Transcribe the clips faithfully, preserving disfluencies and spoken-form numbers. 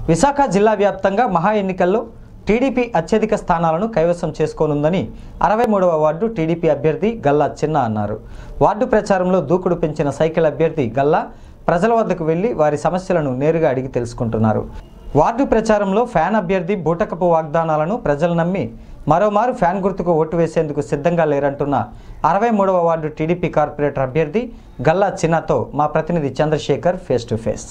విశాఖ జిల్లా వ్యాప్తంగా మహా ఎన్నికల్లో టీడీపీ అత్యధిక స్థానాలను కైవసం చేసుకోనుందని అరవై మూడవ వార్డు టీడీపీ అభ్యర్థి గల్లా చిన్న అన్నారు. వార్డు ప్రచారంలో దూకుడు పెంచిన సైకిల్ అభ్యర్థి గల్లా ప్రజల వద్దకు వెళ్లి వారి సమస్యలను నేరుగా అడిగి తెలుసుకుంటున్నారు. వార్డు ప్రచారంలో ఫ్యాన్ అభ్యర్థి బూటకపు వాగ్దానాలను ప్రజలు నమ్మి మరోమారు ఫ్యాన్ గుర్తుకు ఓటు వేసేందుకు సిద్ధంగా లేరంటున్న అరవై మూడవ వార్డు టీడీపీ కార్పొరేటర్ అభ్యర్థి గల్లా చిన్నతో మా ప్రతినిధి చంద్రశేఖర్ ఫేస్ టు ఫేస్.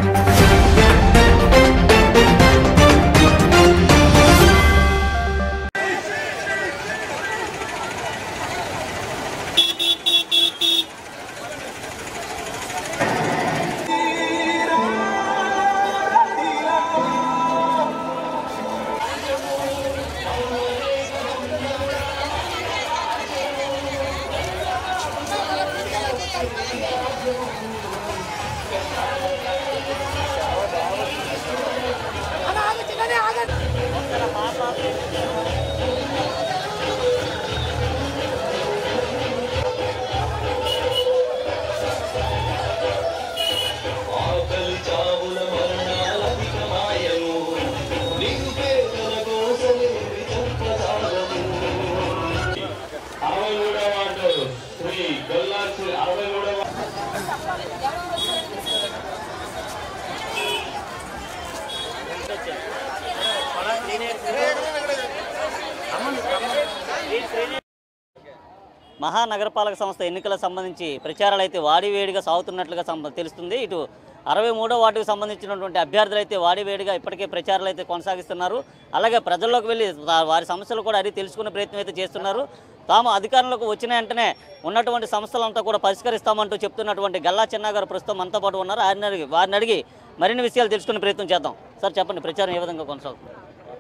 మహానగరపాలక సంస్థ ఎన్నికలకు సంబంధించి ప్రచారాలు అయితే వాడివేడిగా సాగుతున్నట్లుగా తెలుస్తుంది. ఇటు అరవై మూడో వార్డుకు సంబంధించినటువంటి అభ్యర్థులు అయితే వాడివేడిగా ఇప్పటికే ప్రచారాలు అయితే కొనసాగిస్తున్నారు. అలాగే ప్రజల్లోకి వెళ్ళి వారి సమస్యలు కూడా అడిగి తెలుసుకునే ప్రయత్నం అయితే చేస్తున్నారు. తాము అధికారంలోకి వచ్చిన వెంటనే ఉన్నటువంటి సమస్యలంతా కూడా పరిష్కరిస్తామంటూ చెప్తున్నటువంటి గల్లా చిన్న గారు ప్రస్తుతం మనతో పాటు ఉన్నారు. ఆయన అడిగి వారిని అడిగి మరిన్ని విషయాలు తెలుసుకునే ప్రయత్నం చేద్దాం. సార్ చెప్పండి, ప్రచారం ఏ విధంగా కొనసాగుతుంది?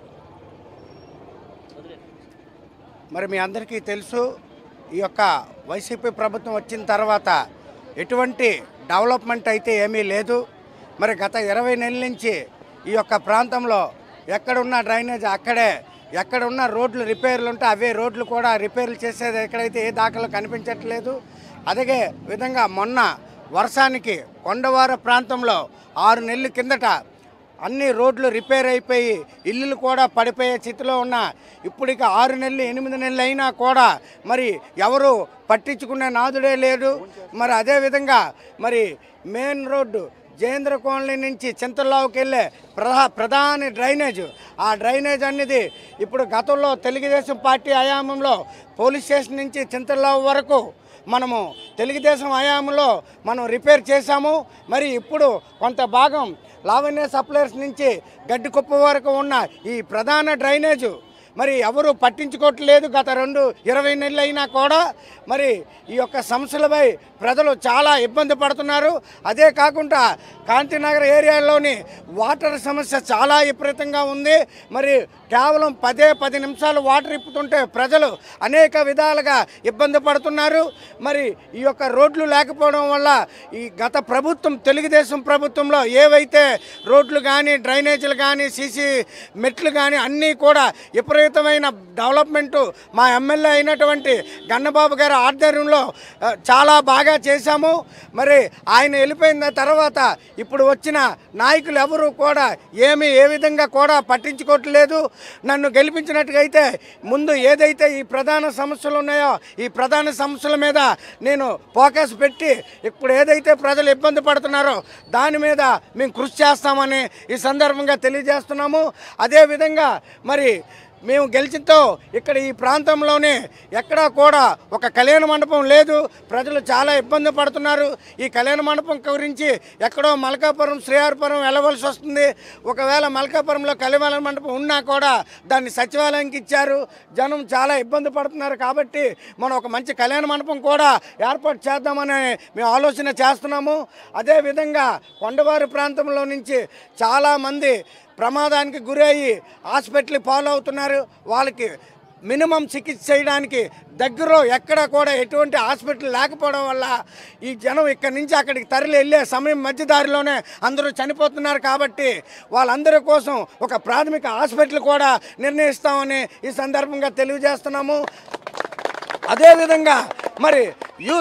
మరి మీ అందరికీ తెలుసు, ఈ యొక్క వైసీపీ ప్రభుత్వం వచ్చిన తర్వాత ఎటువంటి డెవలప్మెంట్ అయితే ఏమీ లేదు. మరి గత ఇరవై నెలల నుంచి ఈ యొక్క ప్రాంతంలో ఎక్కడున్న డ్రైనేజ్ అక్కడే, ఎక్కడున్న రోడ్లు రిపేర్లు ఉంటే అవే రోడ్లు కూడా రిపేర్లు చేసేది ఎక్కడైతే ఏ దాఖలు కనిపించట్లేదు. అదే విధంగా మొన్న వర్షానికి కొండవార ప్రాంతంలో ఆరు నెలల కిందట అన్ని రోడ్లు రిపేర్ అయిపోయి ఇల్లులు కూడా పడిపోయే స్థితిలో ఉన్న ఇప్పటికి ఆరు నెలలు ఎనిమిది నెలలు అయినా కూడా మరి ఎవరు పట్టించుకునే నాదుడే లేడు. మరి అదేవిధంగా మరి మెయిన్ రోడ్డు జయేంద్ర కాలనీ నుంచి చింతల్లావుకి వెళ్ళే ప్రధా ప్రధాన డ్రైనేజ్, ఆ డ్రైనేజ్ అనేది ఇప్పుడు గతంలో తెలుగుదేశం పార్టీ హయాంలో పోలీస్ స్టేషన్ నుంచి చింతల్లావు వరకు మనము తెలుగుదేశం హయాంలో మనం రిపేర్ చేశాము. మరి ఇప్పుడు కొంత భాగం లావణ్య సప్లైర్స్ నుంచి గడ్డికుప్ప వరకు ఉన్న ఈ ప్రధాన డ్రైనేజు మరి ఎవరు పట్టించుకోవట్లేదు. గత రెండు ఇరవై నెలలు అయినా కూడా మరి ఈ యొక్క సమస్యలపై ప్రజలు చాలా ఇబ్బంది పడుతున్నారు. అదే కాకుండా కాంతినగర్ ఏరియాలోని వాటర్ సమస్య చాలా విపరీతంగా ఉంది. మరి కేవలం పదే పది నిమిషాలు వాటర్ ఇప్పుతుంటే ప్రజలు అనేక విధాలుగా ఇబ్బంది పడుతున్నారు. మరి ఈ యొక్క రోడ్లు లేకపోవడం వల్ల ఈ గత ప్రభుత్వం తెలుగుదేశం ప్రభుత్వంలో ఏవైతే రోడ్లు కానీ డ్రైనేజీలు కానీ సీసీ మెట్లు కానీ అన్నీ కూడా విపరీతమైన డెవలప్మెంటు మా ఎమ్మెల్యే అయినటువంటి గన్నబాబు గారి ఆధ్వర్యంలో చాలా బాగా చేశాము. మరి ఆయన వెళ్ళిపోయిన తర్వాత ఇప్పుడు వచ్చిన నాయకులు ఎవరు కూడా ఏమీ ఏ విధంగా కూడా పట్టించుకోవట్లేదు. నన్ను గెలిపించినట్టుగైతే ముందు ఏదైతే ఈ ప్రధాన సమస్యలు ఉన్నాయో ఈ ప్రధాన సమస్యల మీద నేను ఫోకస్ పెట్టి ఇప్పుడు ఏదైతే ప్రజలు ఇబ్బంది పడుతున్నారో దాని మీద మేము కృషి చేస్తామని ఈ సందర్భంగా తెలియజేస్తున్నాము. అదేవిధంగా మరి మేము గెలిచితో ఇక్కడ ఈ ప్రాంతంలోనే ఎక్కడా కూడా ఒక కళ్యాణ మండపం లేదు. ప్రజలు చాలా ఇబ్బంది పడుతున్నారు. ఈ కళ్యాణ మండపం గురించి ఎక్కడో మల్కాపురం శ్రీహారపురం వెళ్ళవలసి వస్తుంది. ఒకవేళ మల్కాపురంలో కళ్యాణ మండపం ఉన్నా కూడా దాన్ని సచివాలయంకి ఇచ్చారు. జనం చాలా ఇబ్బంది పడుతున్నారు. కాబట్టి మనం ఒక మంచి కళ్యాణ మండపం కూడా ఏర్పాటు చేద్దామని మేము ఆలోచన చేస్తున్నాము. అదేవిధంగా కొండవారి ప్రాంతంలో నుంచి చాలామంది ప్రమాదానికి గురయ్యి హాస్పిటల్ పాలవుతున్నారు. వాళ్ళకి మినిమం చికిత్స చేయడానికి దగ్గరలో ఎక్కడ కూడా ఎటువంటి హాస్పిటల్ లేకపోవడం వల్ల ఈ జనం ఇక్కడి నుంచి అక్కడికి తరలి వెళ్ళే సమయం మధ్యదారిలోనే అందరూ చనిపోతున్నారు. కాబట్టి వాళ్ళందరి కోసం ఒక ప్రాథమిక హాస్పిటల్ కూడా నిర్ణయిస్తామని ఈ సందర్భంగా తెలియజేస్తున్నాము. అదేవిధంగా మరి యూత్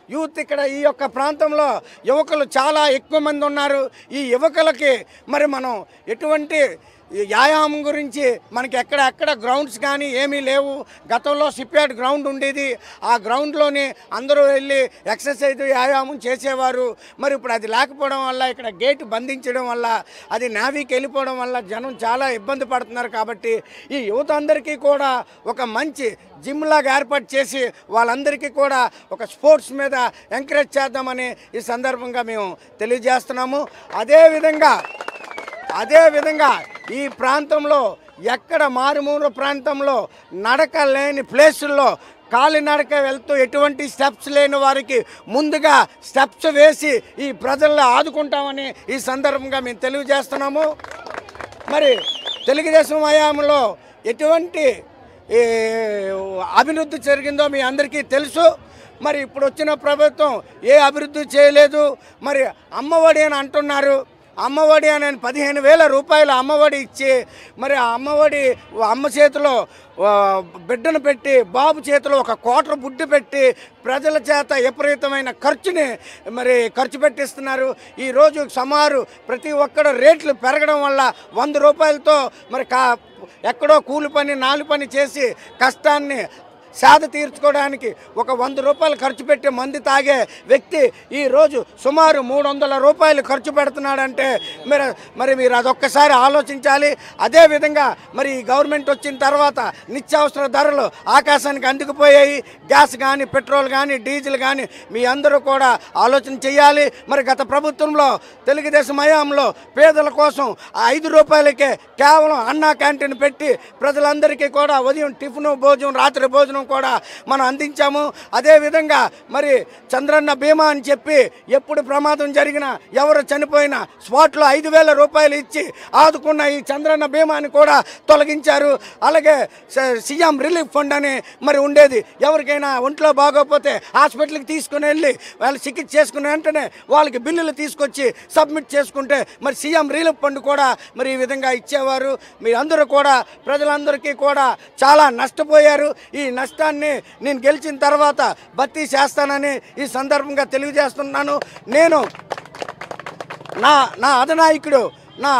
యూత్ ఇక్కడ ఈ యొక్క ప్రాంతంలో యువకులు చాలా ఎక్కువ మంది ఉన్నారు. ఈ యువకులకి మరి మనం ఎటువంటి వ్యాయామం గురించి మనకి ఎక్కడ ఎక్కడ గ్రౌండ్స్ కానీ ఏమీ లేవు. గతంలో సిప్యాడ్ గ్రౌండ్ ఉండేది. ఆ గ్రౌండ్లోనే అందరూ వెళ్ళి ఎక్సర్సైజ్ వ్యాయామం చేసేవారు. మరి ఇప్పుడు అది లేకపోవడం వల్ల, ఇక్కడ గేట్ బంధించడం వల్ల, అది నావీకి వెళ్ళిపోవడం వల్ల జనం చాలా ఇబ్బంది పడుతున్నారు. కాబట్టి ఈ యువత అందరికీ కూడా ఒక మంచి జిమ్ లాగా ఏర్పాటు చేసి వాళ్ళందరికీ కూడా ఒక స్పోర్ట్స్ మీద ఎంకరేజ్ చేద్దామని ఈ సందర్భంగా మేము తెలియజేస్తున్నాము. అదేవిధంగా అదేవిధంగా ఈ ప్రాంతంలో ఎక్కడ మారుమూల ప్రాంతంలో నడక లేని ప్లేసుల్లో కాలినడక వెళ్తూ ఎటువంటి స్టెప్స్ లేని వారికి ముందుగా స్టెప్స్ వేసి ఈ ప్రజల్లో ఆదుకుంటామని ఈ సందర్భంగా మేము తెలియజేస్తున్నాము. మరి తెలుగుదేశం హయాంలో ఎటువంటి అభివృద్ధి జరిగిందో మీ అందరికీ తెలుసు. మరి ఇప్పుడు వచ్చిన ప్రభుత్వం ఏ అభివృద్ధి చేయలేదు. మరి అమ్మఒడి అని అంటున్నారు. అమ్మఒడి అని పదిహేను వేల రూపాయలు అమ్మఒడి ఇచ్చి మరి ఆ అమ్మఒడి అమ్మ చేతిలో బిడ్డను పెట్టి బాబు చేతిలో ఒక కోట్ర బుడ్డి పెట్టి ప్రజల చేత విపరీతమైన ఖర్చుని మరి ఖర్చు పెట్టిస్తున్నారు. ఈరోజు సుమారు ప్రతి ఒక్కడు రేట్లు పెరగడం వల్ల వంద రూపాయలతో మరి కా ఎక్కడో కూలి పని నాలుగు పని చేసి కష్టాన్ని సాధ తీర్చుకోవడానికి ఒక వంద రూపాయలు ఖర్చు పెట్టి మందు తాగే వ్యక్తి ఈరోజు సుమారు మూడు వందల రూపాయలు ఖర్చు పెడుతున్నాడంటే మీరు మరి మీరు అదొక్కసారి ఆలోచించాలి. అదేవిధంగా మరి ఈ గవర్నమెంట్ వచ్చిన తర్వాత నిత్యావసర ధరలు ఆకాశానికి అందుకుపోయాయి. గ్యాస్ కానీ పెట్రోల్ కానీ డీజిల్ కానీ మీ అందరూ కూడా ఆలోచన చేయాలి. మరి గత ప్రభుత్వంలో తెలుగుదేశం హయాంలో పేదల కోసం ఐదు రూపాయలకే కేవలం అన్నా క్యాంటీన్ పెట్టి ప్రజలందరికీ కూడా ఉదయం టిఫిన్ భోజనం రాత్రి భోజనం కూడా మనం అందించాము. అదేవిధంగా మరి చంద్రన్న బీమా అని చెప్పి ఎప్పుడు ప్రమాదం జరిగినా ఎవరు చనిపోయినా స్పాట్లో ఐదు వేల రూపాయలు ఇచ్చి ఆదుకున్న ఈ చంద్రన్న బీమాని కూడా తొలగించారు. అలాగే సీఎం రిలీఫ్ ఫండ్ అని మరి ఉండేది. ఎవరికైనా ఒంట్లో బాగోకపోతే హాస్పిటల్కి తీసుకుని వెళ్ళి వాళ్ళు చికిత్స చేసుకునే వెంటనే వాళ్ళకి బిల్లులు తీసుకొచ్చి సబ్మిట్ చేసుకుంటే మరి సీఎం రిలీఫ్ ఫండ్ కూడా మరి ఈ విధంగా ఇచ్చేవారు. మీరందరూ కూడా ప్రజలందరికీ కూడా చాలా నష్టపోయారు. ఈ నష్ట నష్టాన్ని నేను గెలిచిన తర్వాత భర్తీ చేస్తానని ఈ సందర్భంగా తెలియజేస్తున్నాను. నేను నా నా అధినాయకుడు నా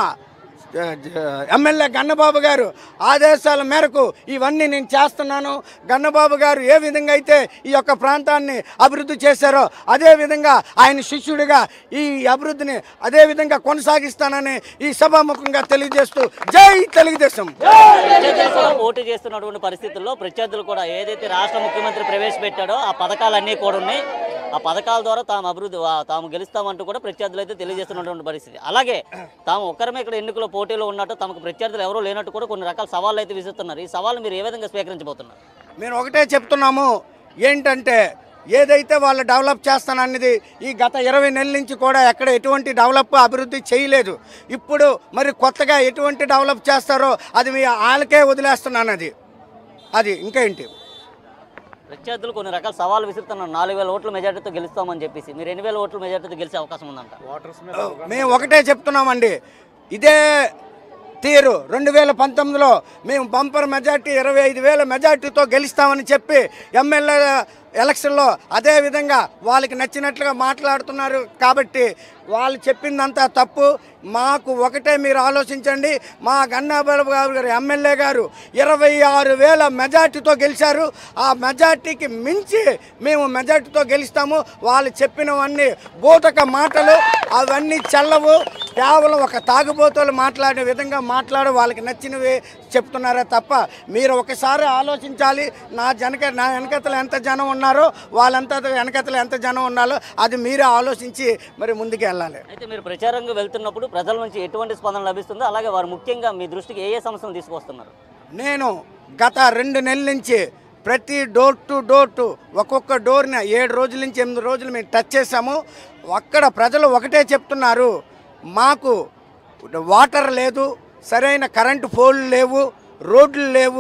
ఎమ్మెల్యే గన్నబాబు గారు ఆదేశాల మేరకు ఇవన్నీ నేను చేస్తున్నాను. గన్నబాబు గారు ఏ విధంగా అయితే ఈ యొక్క ప్రాంతాన్ని అభివృద్ధి చేశారో అదేవిధంగా ఆయన శిష్యుడిగా ఈ అభివృద్ధిని అదేవిధంగా కొనసాగిస్తానని ఈ సభాముఖంగా తెలియజేస్తూ జై తెలుగుదేశం. పోటీ చేస్తున్నటువంటి పరిస్థితుల్లో ప్రత్యర్థులు కూడా ఏదైతే రాష్ట్ర ముఖ్యమంత్రి ప్రవేశపెట్టాడో ఆ పథకాలన్నీ కూడా ఉన్నాయి. ఆ పథకాల ద్వారా తాము అభివృద్ధి తాము గెలుస్తామంటూ కూడా ప్రత్యర్థులు అయితే తెలియజేస్తున్నటువంటి పరిస్థితి. అలాగే తాము ఒక్కరమే ఇక్కడ ఎన్నికల పోటీలో ఉన్నట్టు తమకు ప్రత్యర్థులు ఎవరూ లేనట్టు కూడా కొన్ని రకాల సవాళ్ళు అయితే విసురుతున్నారు. ఈ సవాళ్ళు మీరు ఏ విధంగా స్వీకరించబోతున్నారు? మేము ఒకటే చెప్తున్నాము ఏంటంటే ఏదైతే వాళ్ళు డెవలప్ చేస్తానన్నది ఈ గత ఇరవై నెలల నుంచి కూడా ఎక్కడ ఎటువంటి డెవలప్ అభివృద్ధి చేయలేదు. ఇప్పుడు మరి కొత్తగా ఎటువంటి డెవలప్ చేస్తారో అది మీ వాళ్ళకే వదిలేస్తున్నాను. అది అది ఇంకా ఏంటి ప్రత్యర్థులు కొన్ని రకాల సవాళ్ళు విసురుతున్నారు. నాలుగు వేల ఓట్ల మెజార్టీతో గెలుస్తామని చెప్పేసి మీరు ఎన్ని వేల ఓట్ల మెజార్టీతో గెలిచే అవకాశం ఉందంట? మేము ఒకటే చెప్తున్నామండి, ఇదే తీరు రెండు వేల పంతొమ్మిదిలో మేము బంపర్ మెజార్టీ ఇరవై ఐదు వేల మెజార్టీతో గెలుస్తామని చెప్పి ఎమ్మెల్యే ఎలక్షన్లో అదేవిధంగా వాళ్ళకి నచ్చినట్లుగా మాట్లాడుతున్నారు. కాబట్టి వాళ్ళు చెప్పిందంతా తప్పు. మాకు ఒకటే మీరు ఆలోచించండి. మా గన్నాబాబు గారు ఎమ్మెల్యే గారు ఇరవై ఆరు వేల మెజార్టీతో గెలిచారు. ఆ మెజార్టీకి మించి మేము మెజార్టీతో గెలుస్తాము. వాళ్ళు చెప్పినవన్నీ బూటక మాటలు, అవన్నీ చెల్లవు. కేవలం ఒక తాగుబోతులు మాట్లాడే విధంగా మాట్లాడు వాళ్ళకి నచ్చినవి చెప్తున్నారే తప్ప మీరు ఒకసారి ఆలోచించాలి. నా జనక నా వెనకతలు ఎంత జనం ఉన్నారో వాళ్ళంతా వెనకతలు ఎంత జనం ఉన్నారో అది మీరే ఆలోచించి మరి ముందుకు వెళ్ళాలి. అయితే మీరు ప్రచారంగా వెళ్తున్నప్పుడు ప్రజల నుంచి ఎటువంటి స్పందన లభిస్తుందో అలాగే వారు ముఖ్యంగా మీ దృష్టికి ఏ ఏ సమస్యలు తీసుకొస్తున్నారు? నేను గత రెండు నెలల నుంచి ప్రతి డోర్ టు డోర్ టు ఒక్కొక్క డోర్ని ఏడు రోజుల నుంచి ఎనిమిది రోజులు మేము టచ్ చేసాము. అక్కడ ప్రజలు ఒకటే చెప్తున్నారు, మాకు వాటర్ లేదు, సరైన కరెంటు పోల్లు లేవు, రోడ్లు లేవు,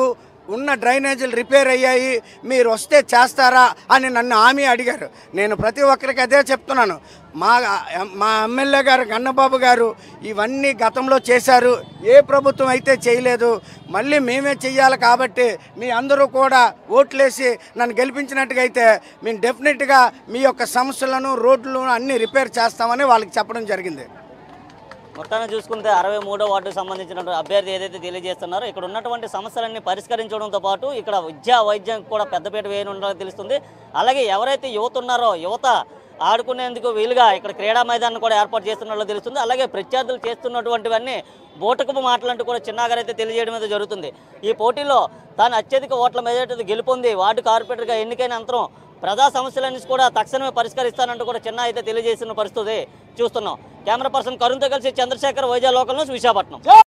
ఉన్న డ్రైనేజీలు రిపేర్ అయ్యాయి, మీరు వస్తే చేస్తారా అని నన్ను హామీ అడిగారు. నేను ప్రతి ఒక్కరికి అదే చెప్తున్నాను. మా మా ఎమ్మెల్యే గారు గన్నబాబు గారు ఇవన్నీ గతంలో చేశారు, ఏ ప్రభుత్వం అయితే చేయలేదు. మళ్ళీ మేమే చెయ్యాలి కాబట్టి మీ అందరూ కూడా ఓట్లేసి నన్ను గెలిపించినట్టుగా అయితే మేము డెఫినెట్గా మీ యొక్క సమస్యలను రోడ్లను అన్నీ రిపేర్ చేస్తామని వాళ్ళకి చెప్పడం జరిగింది. మొత్తాన్ని చూసుకుంటే అరవై మూడో వార్డుకు సంబంధించినటువంటి అభ్యర్థి ఏదైతే తెలియజేస్తున్నారో ఇక్కడ ఉన్నటువంటి సమస్యలన్నీ పరిష్కరించడంతో పాటు ఇక్కడ విద్యా వైద్యం కూడా పెద్దపీట వేయనుండాలని తెలుస్తుంది. అలాగే ఎవరైతే యువత ఉన్నారో యువత ఆడుకునేందుకు వీలుగా ఇక్కడ క్రీడా మైదానం కూడా ఏర్పాటు చేస్తున్నట్లు తెలుస్తుంది. అలాగే ప్రత్యర్థులు చేస్తున్నటువంటివన్నీ బోటకపు మాటలంటూ కూడా చిన్నాగారు అయితే తెలియజేయడం అయితే జరుగుతుంది. ఈ పోటీలో తాను అత్యధిక ఓట్ల మెజార్టీ గెలుపొంది వార్డు కార్పొరేటర్గా ఎన్నికైన అనంతరం ప్రజా సమస్యలన్నీ కూడా తక్షణమే పరిష్కరిస్తానంటూ కూడా చిన్న అయితే తెలియజేసిన పరిస్థితి చూస్తున్నాం. కెమెరా పర్సన్ కరుణ్తో కలిసి చంద్రశేఖర్, వైజాగ్ లోకల్ న్యూస్, విశాఖపట్నం.